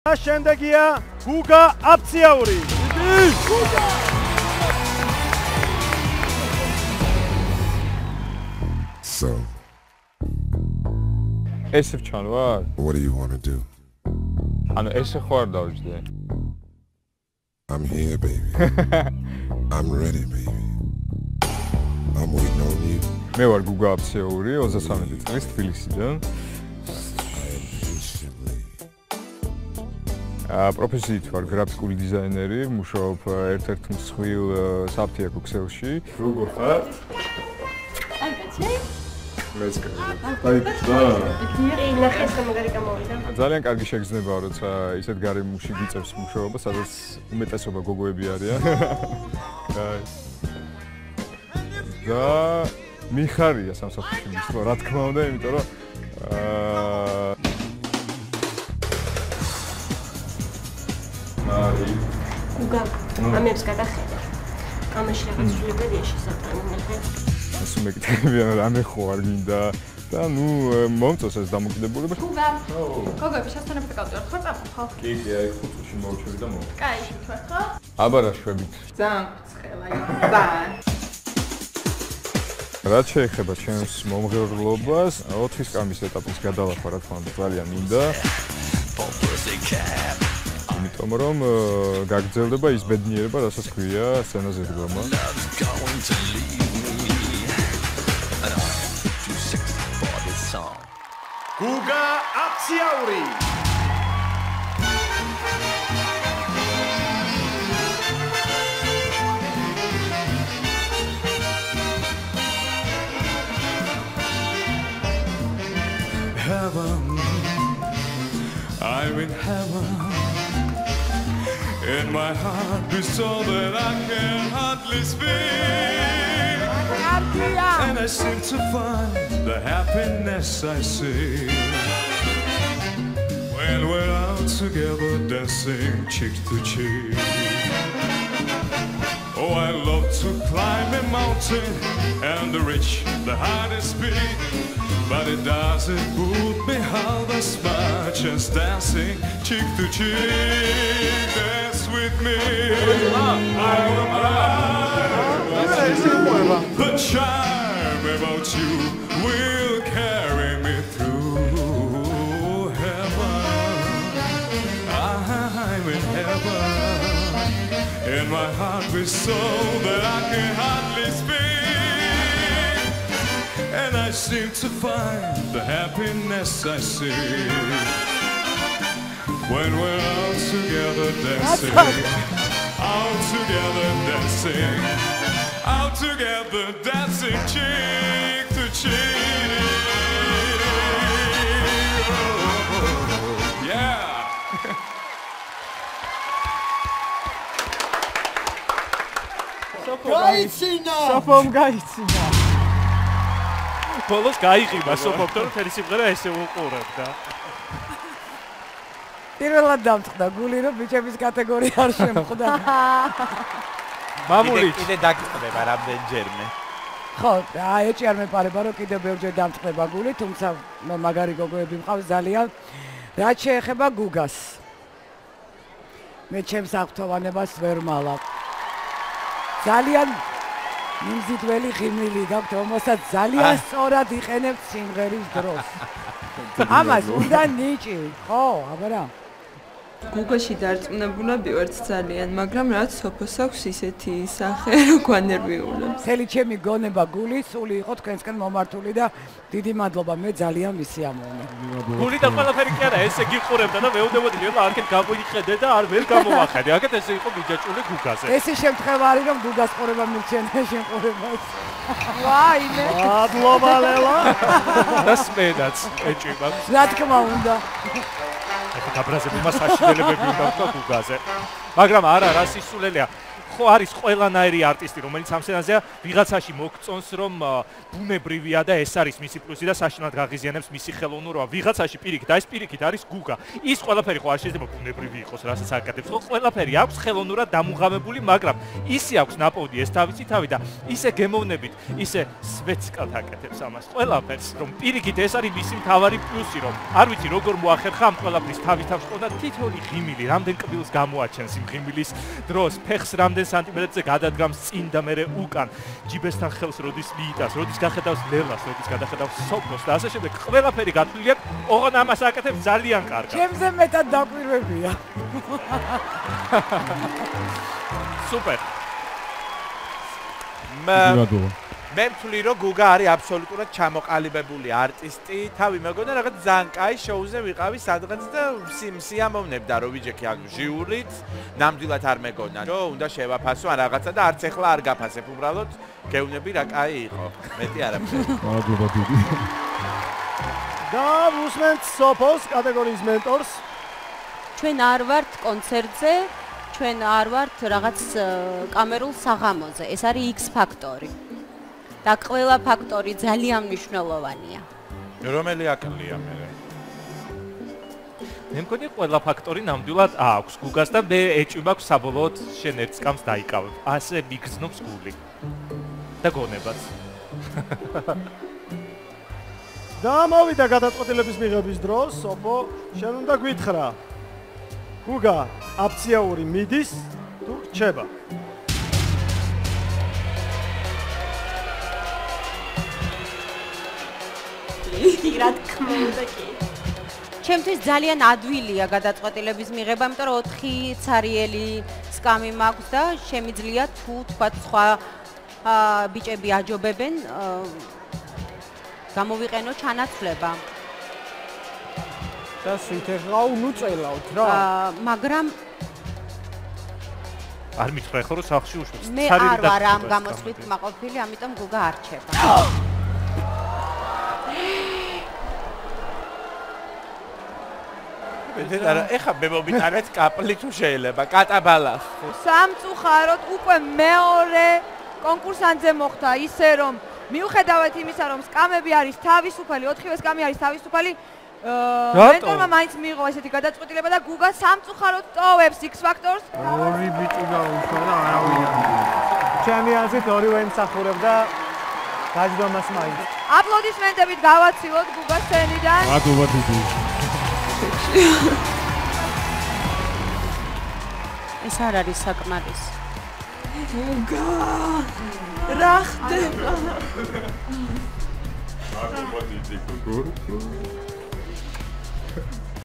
შემდეგია გუგა აფციაური. So, Esef çanvar. what do you want to do? Ano ese xor davjde. I'm here, baby. I'm ready, baby. I'm waiting on you. მე ვარ გუგა აფციაური 33 წლის თბილისიდან. პროფესიით ვარ გრაფიკული დიზაინერი, მუშაობ ერთ-ერთ მსხვილ საფთიაქო ქსელში. როგორ ხარ? აი, კაცი. მეც კარგი. ძალიან კარგი შეგრძნება, როცა ისეთ გარემოში გიწევს მუშაობა, სადაც უმეტესობა გოგოები არიან. კაი. და მიხარია სამსახურში მისვლა, რა თქმა უნდა, იმიტომ რომ გუგა, ამებს გადახედა. ამაში რაღაც ძვლებია შესაძლებელი. ასე მეკითხებიან რამე ხო არ გინდა და ნუ მომწონს ეს დამოკიდებულება. გუგა. გოგოები შესაძლებლად გავწევთ ხო წამო? კი, აი 5 წუთში მოვჩვევი და მოვა. კაი, თქვა ხო? აბა რა შვებით. ძალიან ცხელა, ძალიან. რაც შეეხება ჩემს მომღერლობას, 4 სკამის ეტაპის გადალახვა რა თქმა უნდა ძალიან მინდა. იმიტომ რომ გაგრძელდება ის ბედნიერება, რასაც ქვია სცენაზე დგომა. გუგა აფციაური. Heaven, I'm in heaven. In my heart is so that I can hardly speak. And I seem to find the happiness I see when we're out together dancing cheek to cheek. Oh, I love to climb a mountain and reach the highest peak, but it doesn't put me half as much as dancing cheek to cheek. Dance with me. The charm about you will carry me through heaven. I'm in heaven. In my heart is so that I can hardly speak, and I seem to find the happiness I see when we're out together dancing, out together dancing, out together dancing cheek to cheek. Oh, yeah. სოფომ გაიცინა. ბოლოს გაიღიმა სოფომთან მთელი სიმღერა ესე უყურებდა. პირველად დამწყდა გული რომ ბიჭების კატეგორია არ შემხვდა. მამული კიდე დაგწყდება რამდენჯერმე. ხო, აი ეჭი არ მეპარება რომ კიდე ბევრჯერ დამწყდება გული, თუმცა მე მაგარი გოგოები მყავს ძალიან. რაც შეეხება გუგას. მე ჩემს აღფრთოვანებას ვერ მალავ. ძალიან მიმზიდველი ღიმილი გაქვთ, რომელსაც ძალიან სწორად იყენებთ სიმღერის დროს. ამას უნდა ნიჭი, ხო, აბარა. გუგაში დარწმუნებულები ვართ ძალიან, მაგრამ რაც სოფოს აქვს ისეთი სახე, რომ გვანერვიულებს. მთელი ჩემი გონება გული სული იყო თქვენსკენ მომართული და დიდი მადლობა, მე ძალიან მისიამოვნე. გული და ყველაფერი კი არა, ესე გიყურებდა და მეუბნებოდი, რომ აქეთ გამოიხედე და არ ვერ გამოვახედე. აქეთ ესე იყო მიჯაჭული გუგაზე. ესე შემთხვევა არის რომ გუგას ყურება მივცენე შემყურებას. ვაიმე. მადლობა ლელა. და სმენაც ეჭი მაქვს. რა თქმა უნდა. ეხა გაბრაზები მას საშინელებები უნდა ვთქვა გუგაზე. მაგრამ არა, რა სისულელეა. ხო არის ყველანაირი არტისტი, რომელიც ამ სცენაზეა, ვიღაცაში მოგწონს, რომ ბუნებრივია და ეს არის მისი პლუსი და საშინლად გაღიზიანებს მისი ხელოვნურობა. ვიღაცაში პირიქით, ეს პირიქით არის გუგა. ის ყველაფერი ხო არ შეიძლება ბუნებრივი იყოს, რასაც აკეთებს. ხო ყველაფერი აქვს ხელოვნურად დამუღამებული, მაგრამ ისე აქვს ნაპოვნი ეს თავისი თავი და ისე გემოვნებით, ისე სვეცკად აკეთებს ამას. ყველაფერს, რომ პირიქით ეს არის მისი მთავარი პლუსი, რომ არ ვიცი როგორ მოახერხა ამ ყველაფრის თავის ყოდა თითოეული ღიმილი, რამდენ კბილს გამოაჩენს იმ ღიმილის დროს, ფეხს რამდენ სანტიმეტრზე გადადგამს წინ და მერე უკან, ჯიბესთან ხელს როდის მიიტანს, როდის გახედავს ლელას, როდის გადახედავს სოფოს და ასე შემდეგ. ყველაფერი გათვლილი აქვს, ოღონ ამას აკეთებს ძალიან კარგად. ჩემზე მეტად დაკვირვებია. სუპერ. მე ვთვლი რომ გუგა არის აბსოლუტურად ჩამოყალიბებული არტისტი. თავი მეგონა რაღაც ძალიან კაი შოუზე ვიყავი სადღაც და სიამოვნებდა რომ ვიჯექი ამ ჟიურით. ნამდვილად არ მეგონა რომ უნდა შევაფასო ან რაღაცა და არც ეხლა არ გაფასებ. უბრალოდ გეუბნები რა კაი იყო. მეტი არაფერი. მადლობა დიდი. და უსმენთ სოფოს კატეგორიის მენტორს. ჩვენ არ ვართ კონცერტზე, ჩვენ არ ვართ რაღაც კამერულ საღამოზე. ეს არის X ფაქტორი. და ყველა ფაქტორი ძალიან მნიშვნელოვანია. რომელი აკლია მე? მე მგონი ყველა ფაქტორი ნამდვილად აქვს გუგას და მე ეჭვი მაქვს საბოლოოდ შენ ერთ სკამს დაიკავებ. ასე მიგრძნობს გული. და გონებაც. და მოვიდა გადაწყვეტილების მიღების დრო, სოფო, შენ უნდა გვითხრა. გუგა აფციაური მიდის თუ რჩება? რა თქმა უნდა კი. ჩემთვის ძალიან ადვილია გადაწყვეტილების მიღება, იმიტომ რომ 4 ცარიელი სკამი მაქვს და შემიძლია თუ თქვათ სხვა ბიჭები აჯობებენ გამოვიყენო ჩანაცვლება. და სიტეხლა უნუწელავთ რა. მაგრამ არ მითხრა ხო რომ სახში უშვებს. მე არ ვარ ამ გამოსვლით მაყოფილი, ამიტომ გუგა არ რჩება. ეხა მე მომიტანეთ კაპლი თუ შეიძლება, კატაბალა. სამწუხაროდ უკვე მეორე კონკურსანტზე მოხდა ისე რომ მიუხედავად იმისა რომ სკამები არის თავისუფალი, 4-ვე სკამი არის თავისუფალი, მენტორმა მაინც მიიღო ესეთი გადაწყვეტილება და გუგა სამწუხაროდ ტოვებს X ფაქტორს. ორი ბიჭი გაუშვა და არავინ არ. ჩემი აზრით ორივე იმსახურებდა გაჯდომას მაინც. აპლოდისმენტებით გავაცილოთ გუგას სცენიდან. მადლობა დიდი. ეს არ არის საკმარისი. გუგა რა ხდება? მადლობა დიდი.